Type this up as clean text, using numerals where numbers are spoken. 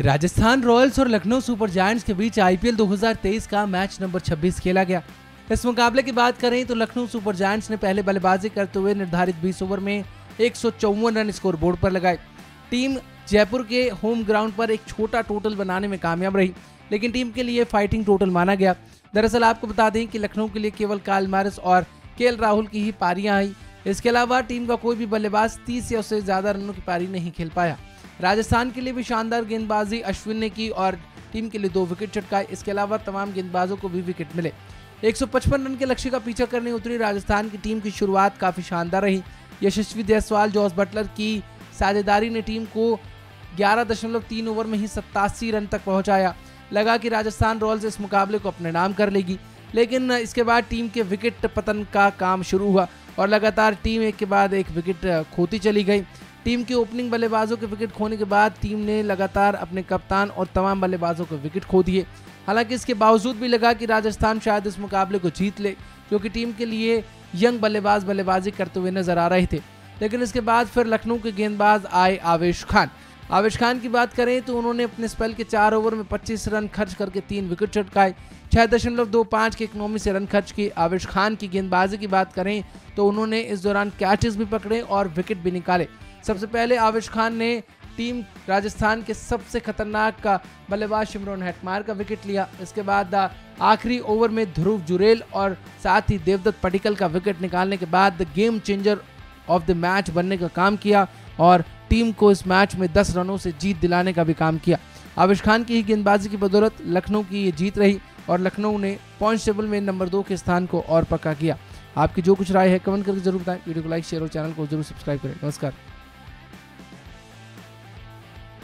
Rajasthan Royals और Lucknow super giants के बीच IPL 2023 का मैच नंबर 26 खेला गया। इस मुकाबले की बात करें तो लखनऊ सुपर जायंट्स ने पहले बल्लेबाजी करते हुए निर्धारित 20 ओवर में 154 रन स्कोर बोर्ड पर लगाए। टीम जयपुर के होम ग्राउंड पर एक छोटा टोटल बनाने में कामयाब रही, लेकिन टीम के लिए फाइटिंग टोटल माना गया। दरअसल आपको बता दें कि लखनऊ के लिए केवल काइल मैरिस और केएल राहुल की ही पारियां आई। इसके अलावा टीम का कोई भी बल्लेबाज 30 या उससे ज्यादा रनों की पारी नहीं खेल पाया। राजस्थान के लिए भी शानदार गेंदबाजी अश्विन ने की और टीम के लिए 2 विकेट चटकाए। इसके अलावा तमाम गेंदबाजों को भी विकेट मिले। 155 रन के लक्ष्य का पीछा करने उतरी राजस्थान की टीम की शुरुआत काफी शानदार रही। यशस्वी जायसवाल, जॉस बटलर की साझेदारी ने टीम को 11.3 ओवर में ही 87 रन तक पहुंचाया। लगा कि राजस्थान रॉयल्स इस मुकाबले को अपने नाम कर लेगी, लेकिन इसके बाद टीम के विकेट पतन का काम शुरू हुआ और लगातार टीम एक के बाद एक विकेट खोती चली गई। टीम के ओपनिंग बल्लेबाजों के विकेट खोने के बाद टीम ने लगातार अपने कप्तान और तमाम बल्लेबाजों को विकेट खो दिए। हालांकि इसके बावजूद भी लगा कि राजस्थान शायद इस मुकाबले को जीत ले, क्योंकि टीम के लिए यंग बल्लेबाज बल्लेबाजी करते हुए नजर आ रहे थे। लेकिन इसके बाद फिर लखनऊ के गेंदबाज आए आवेश खान की बात करें तो उन्होंने अपने स्पेल के 4 ओवर में 25 रन खर्च करके 3 विकेट चटकाए। 6.25 के इकोनॉमी से रन खर्च किए। आवेश खान की गेंदबाजी की बात करें तो उन्होंने इस दौरान कैचेस भी पकड़े और विकेट भी निकाले। सबसे पहले आवेश खान ने टीम राजस्थान के सबसे खतरनाक बल्लेबाज शिमरॉन हेटमायर का विकेट लिया। इसके बाद आखिरी ओवर में ध्रुव जुरेल और साथ ही देवदत्त पडिक्कल का विकेट निकालने के बाद game changer of the match बनने का काम किया और टीम को इस मैच में 10 रनों से जीत दिलाने का भी काम किया। आवेश खान की ही गेंदबाजी की बदौलत लखनऊ की ये जीत रही और लखनऊ ने पॉइंट टेबल में नंबर 2 के स्थान को और पक्का किया। आपकी जो कुछ राय है कमेंट करके जरूर बताएं। वीडियो को लाइक, शेयर और चैनल को जरूर सब्सक्राइब करें। नमस्कार।